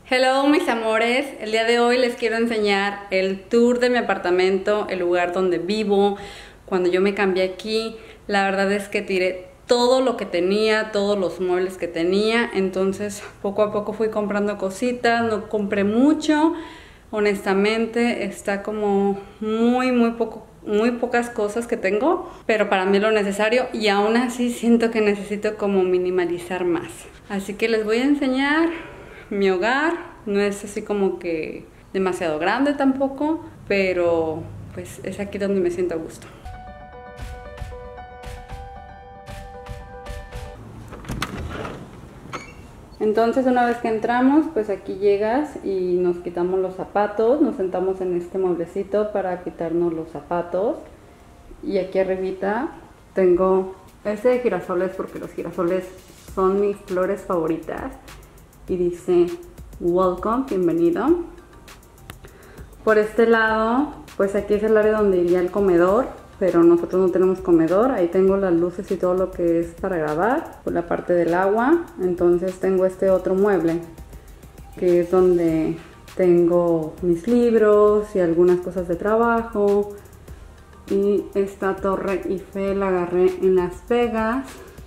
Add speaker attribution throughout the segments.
Speaker 1: Hello mis amores, el día de hoy les quiero enseñar el tour de mi apartamento, el lugar donde vivo. Cuando yo me cambié aquí, la verdad es que tiré todo lo que tenía, todos los muebles que tenía, entonces poco a poco fui comprando cositas, no compré mucho, honestamente está como muy pocas cosas que tengo, pero para mí lo necesario y aún así siento que necesito como minimalizar más. Así que les voy a enseñar mi hogar. No es así como que demasiado grande tampoco, pero pues es aquí donde me siento a gusto. Entonces una vez que entramos, pues aquí llegas y nos quitamos los zapatos, nos sentamos en este mueblecito para quitarnos los zapatos. Y aquí arribita tengo este de girasoles porque los girasoles son mis flores favoritas. Y dice welcome, bienvenido. Por este lado, pues aquí es el área donde iría el comedor, pero nosotros no tenemos comedor. Ahí tengo las luces y todo lo que es para grabar, por la parte del agua. Entonces tengo este otro mueble, que es donde tengo mis libros y algunas cosas de trabajo. Y esta torre Eiffel la agarré en Las Vegas,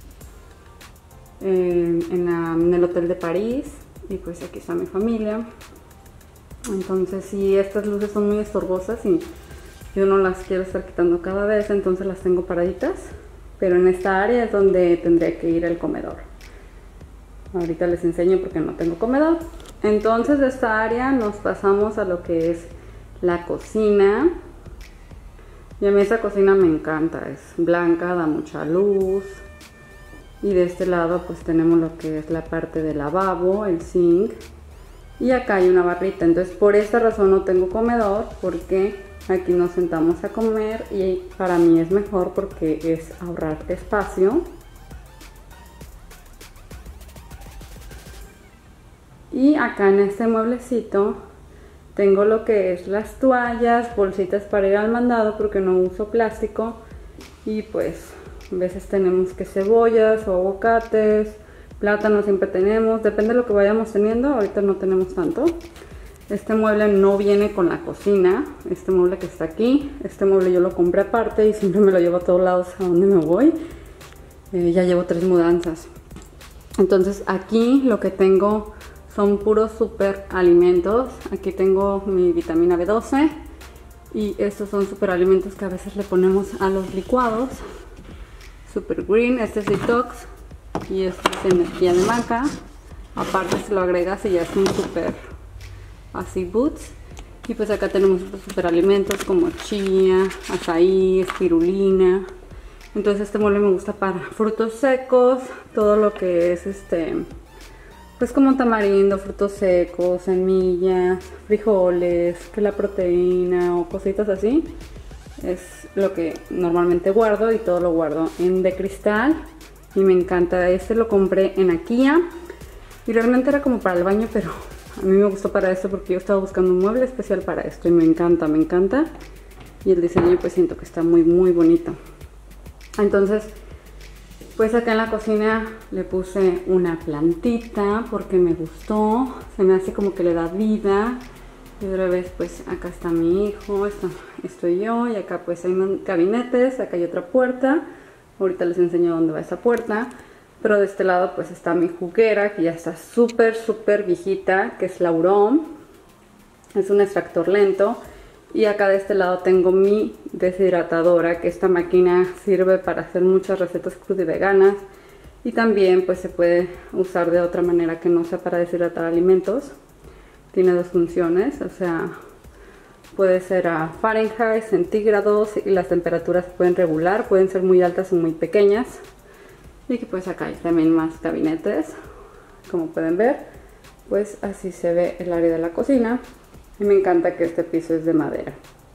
Speaker 1: en el hotel de París. Y pues aquí está mi familia. Entonces sí, estas luces son muy estorbosas y yo no las quiero estar quitando cada vez, entonces las tengo paraditas. Pero en esta área es donde tendría que ir el comedor. Ahorita les enseño porque no tengo comedor. Entonces de esta área nos pasamos a lo que es la cocina. Y a mí esa cocina me encanta, es blanca, da mucha luz. Y de este lado pues tenemos lo que es la parte del lavabo, el zinc. Y acá hay una barrita, entonces por esta razón no tengo comedor, porque aquí nos sentamos a comer y para mí es mejor porque es ahorrar espacio. Y acá en este mueblecito tengo lo que es las toallas, bolsitas para ir al mandado porque no uso plástico. Y pues a veces tenemos que cebollas o aguacates, plátanos siempre tenemos, depende de lo que vayamos teniendo. Ahorita no tenemos tanto. Este mueble no viene con la cocina, este mueble que está aquí, este mueble yo lo compré aparte y siempre me lo llevo a todos lados a donde me voy. Ya llevo 3 mudanzas. Entonces aquí lo que tengo son puros super alimentos. Aquí tengo mi vitamina B12 y estos son super alimentos que a veces le ponemos a los licuados. Super Green, este es detox y este es energía de maca. Aparte se lo agregas y ya es un super así boots. Y pues acá tenemos otros super alimentos como chía, azaí, espirulina. Entonces este mueble me gusta para frutos secos, todo lo que es pues como tamarindo, frutos secos, semillas, frijoles, que la proteína o cositas así. Es lo que normalmente guardo y todo lo guardo en de cristal y me encanta. Este lo compré en IKEA y realmente era como para el baño, pero a mí me gustó para esto porque yo estaba buscando un mueble especial para esto y me encanta y el diseño pues siento que está muy bonito. Entonces pues acá en la cocina le puse una plantita porque me gustó, se me hace como que le da vida. Y otra vez pues acá está mi hijo, estoy yo y acá pues hay gabinetes, acá hay otra puerta. Ahorita les enseño dónde va esa puerta. Pero de este lado pues está mi juguera que ya está súper viejita, que es Laurón. Es un extractor lento. Y acá de este lado tengo mi deshidratadora, que esta máquina sirve para hacer muchas recetas crudas y veganas. Y también pues se puede usar de otra manera que no sea para deshidratar alimentos. Tiene 2 funciones, o sea, puede ser a Fahrenheit, centígrados y las temperaturas se pueden regular, pueden ser muy altas o muy pequeñas. Y que pues acá hay también más gabinetes, como pueden ver, pues así se ve el área de la cocina. Y me encanta que este piso es de madera.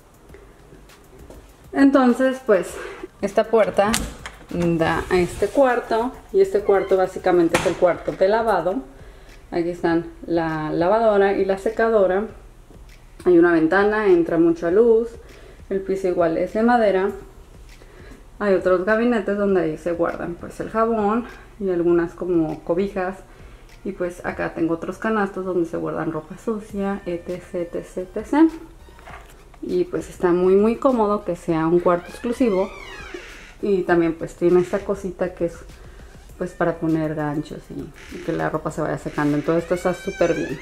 Speaker 1: Entonces pues esta puerta da a este cuarto y este cuarto básicamente es el cuarto de lavado. Aquí están la lavadora y la secadora. Hay una ventana, entra mucha luz. El piso igual es de madera. Hay otros gabinetes donde ahí se guardan pues el jabón y algunas como cobijas Y pues acá tengo otros canastos donde se guardan ropa sucia, etc, etc, etc. Y pues está muy cómodo que sea un cuarto exclusivo. Y también pues tiene esta cosita que es pues para poner ganchos y que la ropa se vaya secando. Entonces esto está súper bien.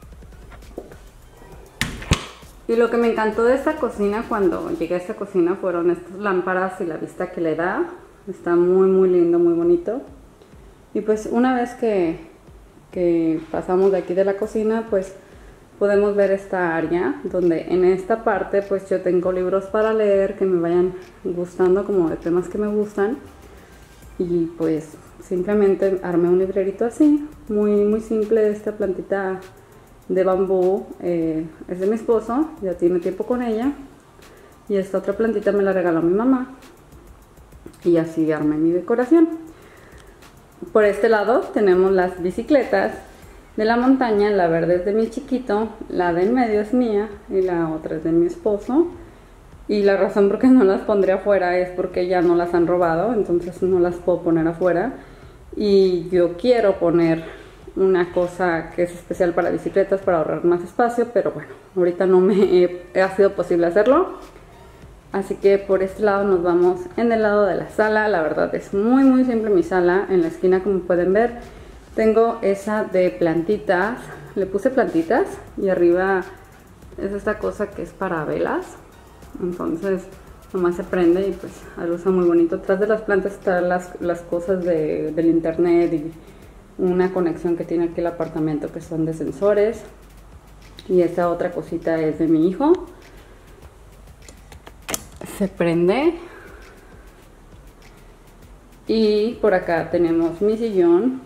Speaker 1: Y lo que me encantó de esta cocina cuando llegué a esta cocina fueron estas lámparas y la vista que le da. Está muy lindo, muy bonito. Y pues una vez que pasamos de aquí de la cocina, pues podemos ver esta área donde en esta parte pues yo tengo libros para leer que me vayan gustando, como de temas que me gustan. Y pues simplemente armé un librerito así, muy simple. Esta plantita de bambú es de mi esposo, ya tiene tiempo con ella. Y esta otra plantita me la regaló mi mamá. Y así armé mi decoración. Por este lado tenemos las bicicletas de la montaña. La verde es de mi chiquito, la de en medio es mía y la otra es de mi esposo. Y la razón por qué no las pondré afuera es porque ya no las han robado, entonces no las puedo poner afuera. Y yo quiero poner una cosa que es especial para bicicletas para ahorrar más espacio, pero bueno, ahorita no me ha sido posible hacerlo. Así que por este lado nos vamos en el lado de la sala. La verdad es muy simple mi sala. En la esquina, como pueden ver, tengo esa de plantitas. Le puse plantitas y arriba es esta cosa que es para velas. Entonces nomás se prende y pues luce muy bonito. Atrás de las plantas están las cosas del internet y una conexión que tiene aquí el apartamento que son de sensores. Y esta otra cosita es de mi hijo. Se prende. Y por acá tenemos mi sillón.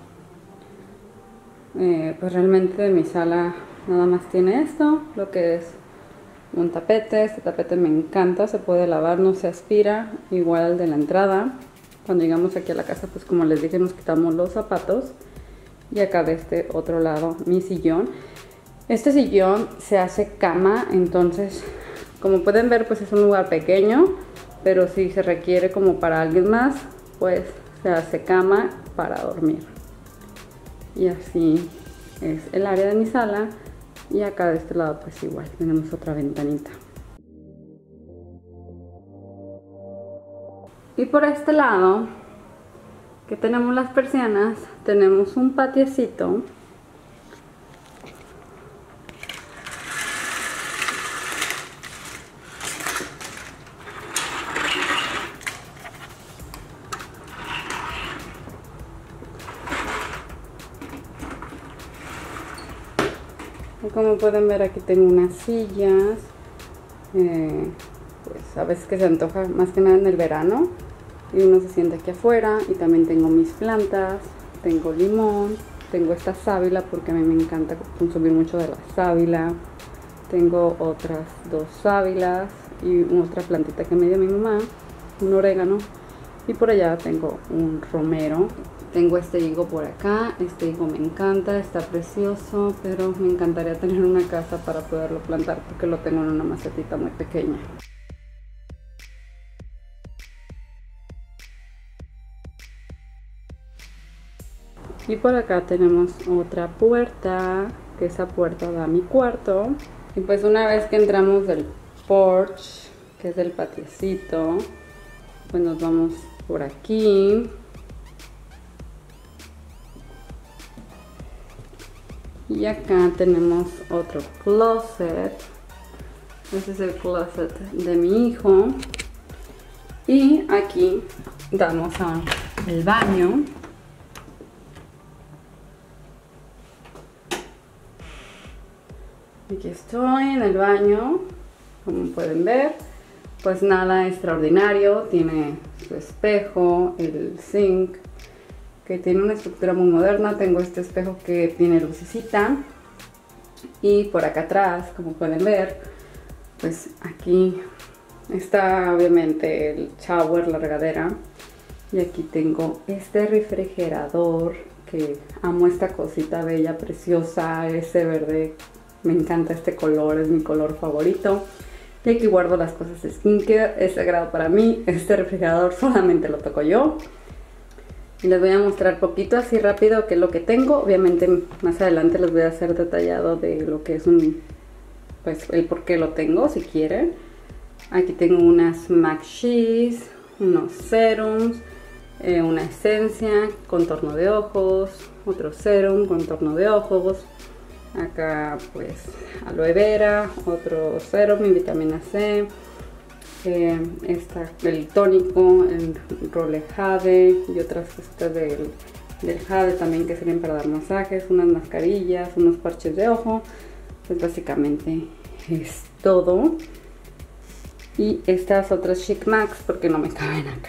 Speaker 1: Pues realmente mi sala nada más tiene esto, lo que es un tapete. Este tapete me encanta, se puede lavar, no se aspira, igual al de la entrada. Cuando llegamos aquí a la casa, pues como les dije, nos quitamos los zapatos. Y acá de este otro lado mi sillón. Este sillón se hace cama, entonces como pueden ver pues es un lugar pequeño, pero si se requiere como para alguien más, pues se hace cama para dormir. Y así es el área de mi sala. Y acá de este lado pues igual tenemos otra ventanita. Y por este lado, que tenemos las persianas, tenemos un patiecito. Como pueden ver, aquí tengo unas sillas, pues a veces que se antoja más que nada en el verano y uno se sienta aquí afuera. Y también tengo mis plantas, tengo limón, tengo esta sábila porque a mí me encanta consumir mucho de la sábila. Tengo otras dos sábilas y otra plantita que me dio mi mamá, un orégano. Y por allá tengo un romero. Tengo este higo por acá. Este higo me encanta, está precioso, pero me encantaría tener una casa para poderlo plantar porque lo tengo en una macetita muy pequeña. Y por acá tenemos otra puerta, que esa puerta da a mi cuarto. Y pues una vez que entramos del porch, que es del patiecito, pues nos vamos por aquí. Y acá tenemos otro closet. Este es el closet de mi hijo. Y aquí damos al baño. Aquí estoy en el baño, como pueden ver, pues nada extraordinario. Tiene su espejo, el zinc, que tiene una estructura muy moderna. Tengo este espejo que tiene lucecita. Y por acá atrás, como pueden ver, pues aquí está obviamente el shower, la regadera. Y aquí tengo este refrigerador, que amo esta cosita bella, preciosa, ese verde. Me encanta este color, es mi color favorito. Y aquí guardo las cosas de skincare, es sagrado para mí. Este refrigerador solamente lo toco yo. Y les voy a mostrar poquito así rápido qué es lo que tengo. Obviamente más adelante les voy a hacer detallado de lo que es pues el por qué lo tengo, si quieren. Aquí tengo unas MAC Cheese, unos serums, una esencia, contorno de ojos, otro serum, contorno de ojos. Acá pues aloe vera, otro serum y vitamina C. El tónico, el role jade y otras cositas del jade también que sirven para dar masajes, unas mascarillas, unos parches de ojo. Pues básicamente es todo. Y estas otras Chic Max porque no me caben acá.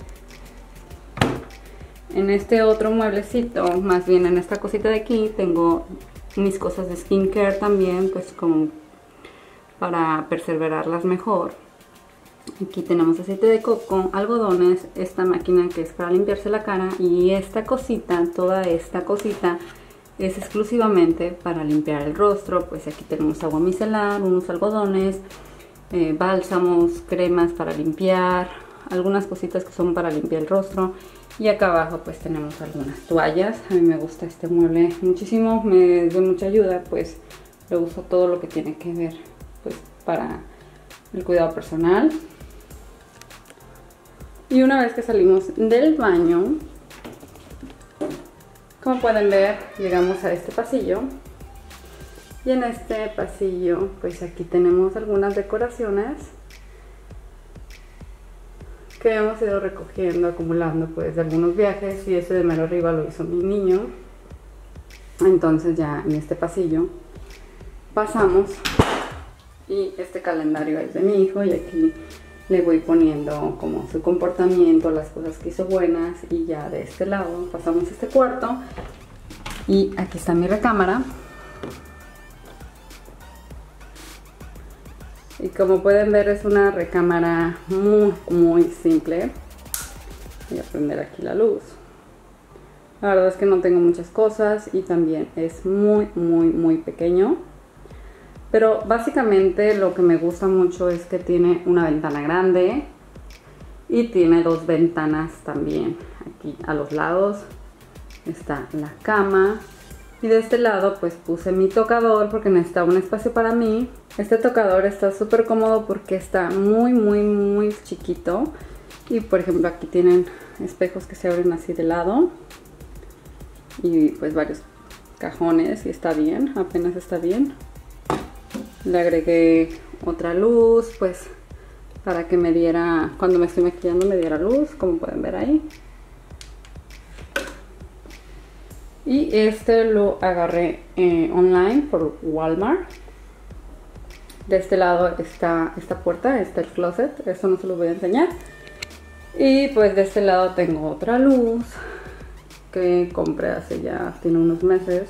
Speaker 1: En este otro mueblecito, más bien en esta cosita de aquí, tengo mis cosas de skincare también, pues como para perseverarlas mejor. Aquí tenemos aceite de coco, algodones, esta máquina que es para limpiarse la cara y esta cosita, toda esta cosita es exclusivamente para limpiar el rostro. Pues aquí tenemos agua micelar, unos algodones, bálsamos, cremas para limpiar, algunas cositas que son para limpiar el rostro. Y acá abajo pues tenemos algunas toallas. A mí me gusta este mueble muchísimo, me da mucha ayuda, pues lo uso todo lo que tiene que ver pues para el cuidado personal. Y una vez que salimos del baño, como pueden ver, llegamos a este pasillo. Y en este pasillo, pues aquí tenemos algunas decoraciones que hemos ido recogiendo, acumulando pues de algunos viajes. Y ese de mero arriba lo hizo mi niño. Entonces ya en este pasillo pasamos. Y este calendario es de mi hijo y aquí le voy poniendo como su comportamiento, las cosas que hizo buenas. Y ya de este lado pasamos a este cuarto y aquí está mi recámara. Y como pueden ver es una recámara muy simple. Voy a prender aquí la luz. La verdad es que no tengo muchas cosas y también es muy pequeño. Pero básicamente lo que me gusta mucho es que tiene una ventana grande y tiene dos ventanas también. Aquí a los lados está la cama y de este lado pues puse mi tocador porque necesitaba un espacio para mí. Este tocador está súper cómodo porque está muy chiquito y por ejemplo aquí tienen espejos que se abren así de lado y pues varios cajones y está bien, apenas está bien. Le agregué otra luz, pues para que me diera, cuando me estoy maquillando me diera luz, como pueden ver ahí. Y este lo agarré online por Walmart. De este lado está esta puerta, está el closet, eso no se los voy a enseñar. Y pues de este lado tengo otra luz que compré hace ya, tiene unos meses.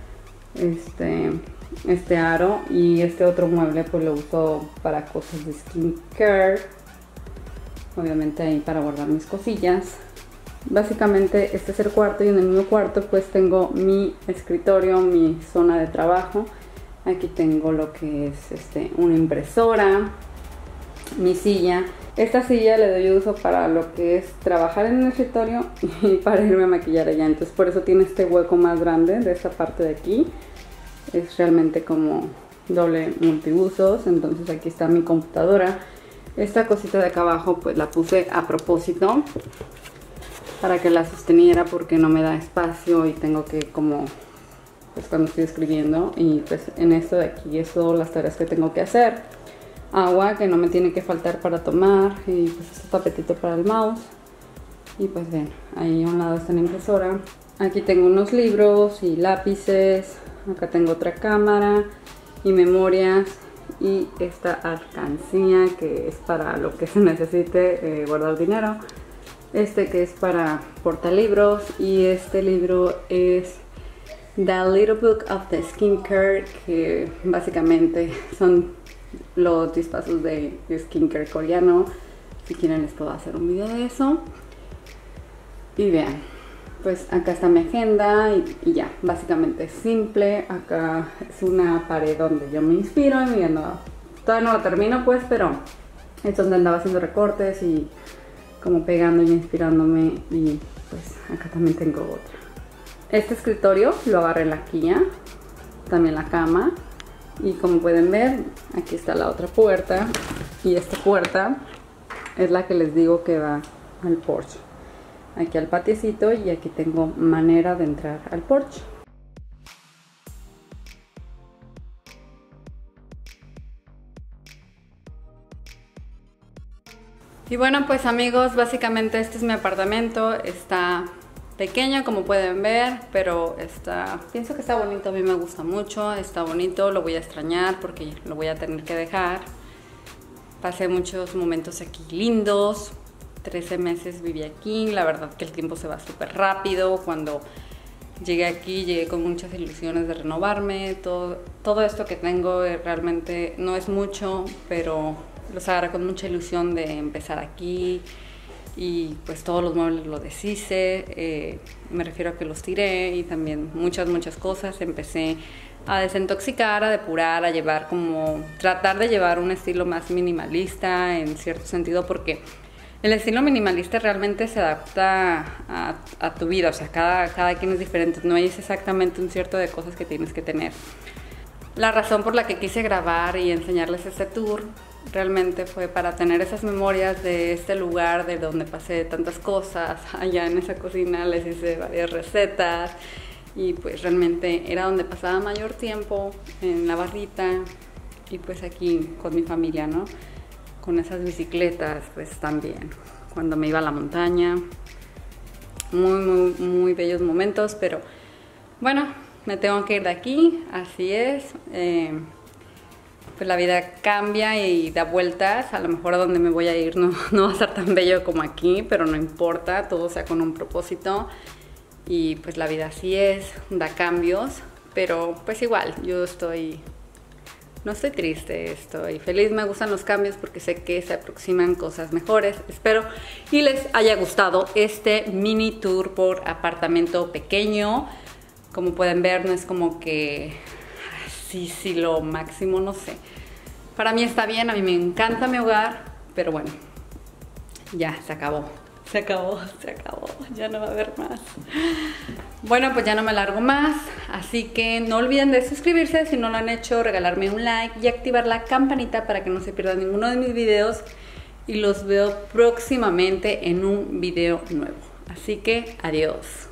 Speaker 1: Este aro y este otro mueble pues lo uso para cosas de skincare, obviamente ahí para guardar mis cosillas. Básicamente este es el cuarto y en el mismo cuarto pues tengo mi escritorio, mi zona de trabajo. Aquí tengo lo que es una impresora, mi silla. Esta silla le doy uso para lo que es trabajar en el escritorio y para irme a maquillar allá, entonces por eso tiene este hueco más grande de esta parte de aquí. Es realmente como doble multiusos. Entonces aquí está mi computadora. Esta cosita de acá abajo pues la puse a propósito para que la sosteniera porque no me da espacio y tengo que como pues cuando estoy escribiendo y pues en esto de aquí es todas las tareas que tengo que hacer. Agua que no me tiene que faltar para tomar y pues este tapetito para el mouse. Y pues ven, ahí a un lado está la impresora. Aquí tengo unos libros y lápices. Acá tengo otra cámara y memorias y esta alcancía que es para lo que se necesite guardar dinero. Que es para portalibros y este libro es The Little Book of the Skincare, que básicamente son los 10 pasos de skincare coreano. Si quieren les puedo hacer un video de eso. Y vean, pues acá está mi agenda y ya, básicamente es simple. Acá es una pared donde yo me inspiro y todavía no lo termino pues, pero es donde andaba haciendo recortes y como pegando y inspirándome, y pues acá también tengo otra. Este escritorio lo agarré en la Kia, también la cama, y como pueden ver, aquí está la otra puerta, y esta puerta es la que les digo que va al porche. Aquí al patiecito, y aquí tengo manera de entrar al porche. Y bueno, pues amigos, básicamente este es mi apartamento. Está pequeño, como pueden ver, pero pienso que está bonito. A mí me gusta mucho, está bonito. Lo voy a extrañar porque lo voy a tener que dejar. Pasé muchos momentos aquí lindos. 13 meses viví aquí. La verdad que el tiempo se va súper rápido. Cuando llegué aquí, llegué con muchas ilusiones de renovarme. Todo esto que tengo realmente no es mucho, pero los agarré con mucha ilusión de empezar aquí, y pues todos los muebles los deshice, me refiero a que los tiré, y también muchas cosas. Empecé a desintoxicar, a depurar, a llevar tratar de llevar un estilo más minimalista en cierto sentido, porque el estilo minimalista realmente se adapta a tu vida, o sea, cada quien es diferente, no es exactamente un cierto de cosas que tienes que tener. La razón por la que quise grabar y enseñarles este tour realmente fue para tener esas memorias de este lugar, de donde pasé tantas cosas. Allá en esa cocina les hice varias recetas, y pues realmente era donde pasaba mayor tiempo, en la barrita, y pues aquí con mi familia, ¿no? Con esas bicicletas, pues también cuando me iba a la montaña. Muy bellos momentos, pero bueno, me tengo que ir de aquí, así es. Pues la vida cambia y da vueltas. A lo mejor a donde me voy a ir no va a ser tan bello como aquí, pero no importa, todo sea con un propósito. Y pues la vida así es, da cambios, pero pues igual, no estoy triste, estoy feliz. Me gustan los cambios porque sé que se aproximan cosas mejores. Espero y les haya gustado este mini tour por apartamento pequeño. Como pueden ver, no es como que sí lo máximo, no sé. Para mí está bien, a mí me encanta mi hogar, pero bueno, ya se acabó, ya no va a haber más. Bueno, pues ya no me alargo más, así que no olviden de suscribirse si no lo han hecho, regalarme un like y activar la campanita para que no se pierdan ninguno de mis videos, y los veo próximamente en un video nuevo. Así que adiós.